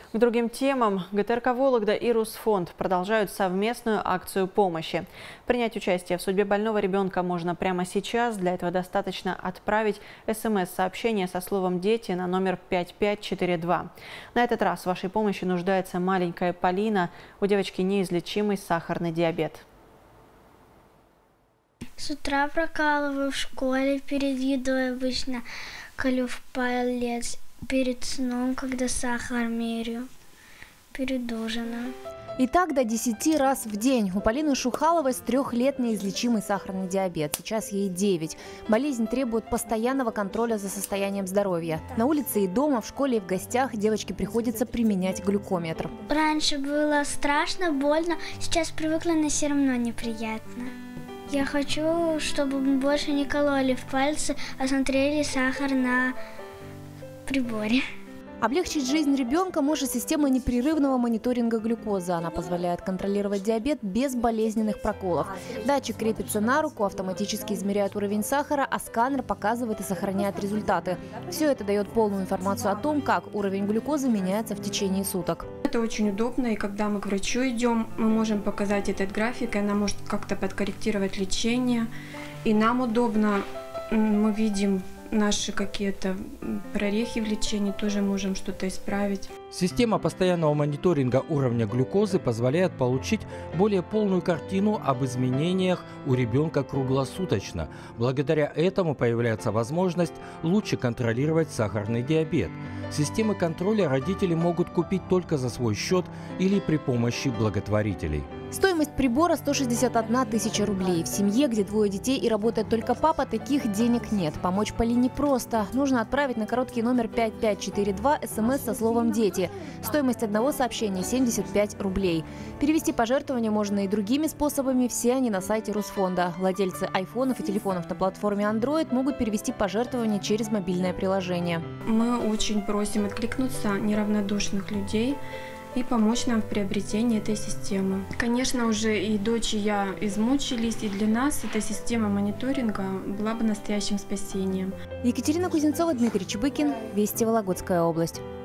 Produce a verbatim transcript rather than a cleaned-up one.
К другим темам. ГТРК «Вологда» и Русфонд продолжают совместную акцию помощи. Принять участие в судьбе больного ребенка можно прямо сейчас. Для этого достаточно отправить смс-сообщение со словом «Дети» на номер пять пять четыре два. На этот раз в вашей помощи нуждается маленькая Полина. У девочки неизлечимый сахарный диабет. С утра прокалываю в школе, перед едой обычно колю в палец, перед сном, когда сахар меряю, перед ужином. И так до десяти раз в день. У Полины Шухаловой с трех лет неизлечимый сахарный диабет. Сейчас ей девять. Болезнь требует постоянного контроля за состоянием здоровья. На улице и дома, в школе и в гостях девочке приходится применять глюкометр. Раньше было страшно, больно, сейчас привыкла, но все равно неприятно. Я хочу, чтобы больше не кололи в пальцы, а смотрели сахар на приборе. Облегчить жизнь ребенка может система непрерывного мониторинга глюкозы. Она позволяет контролировать диабет без болезненных проколов. Датчик крепится на руку, автоматически измеряет уровень сахара, а сканер показывает и сохраняет результаты. Все это дает полную информацию о том, как уровень глюкозы меняется в течение суток. Это очень удобно, и когда мы к врачу идем, мы можем показать этот график, и она может как-то подкорректировать лечение. И нам удобно, мы видим наши какие-то прорехи в лечении, тоже можем что-то исправить. Система постоянного мониторинга уровня глюкозы позволяет получить более полную картину об изменениях у ребенка круглосуточно. Благодаря этому появляется возможность лучше контролировать сахарный диабет. Системы контроля родители могут купить только за свой счет или при помощи благотворителей. Стоимость прибора сто шестьдесят одна тысяча рублей. В семье, где двое детей и работает только папа, таких денег нет. Помочь Полине просто. Нужно отправить на короткий номер пять пять четыре два смс со словом «Дети». Стоимость одного сообщения – семьдесят пять рублей. Перевести пожертвования можно и другими способами. Все они на сайте Русфонда. Владельцы айфонов и телефонов на платформе Android могут перевести пожертвования через мобильное приложение. Мы очень просим откликнуться неравнодушных людей и помочь нам в приобретении этой системы. Конечно, уже и дочь, и я измучились, и для нас эта система мониторинга была бы настоящим спасением. Екатерина Кузнецова, Дмитрий Чебыкин, Вести, Вологодская область.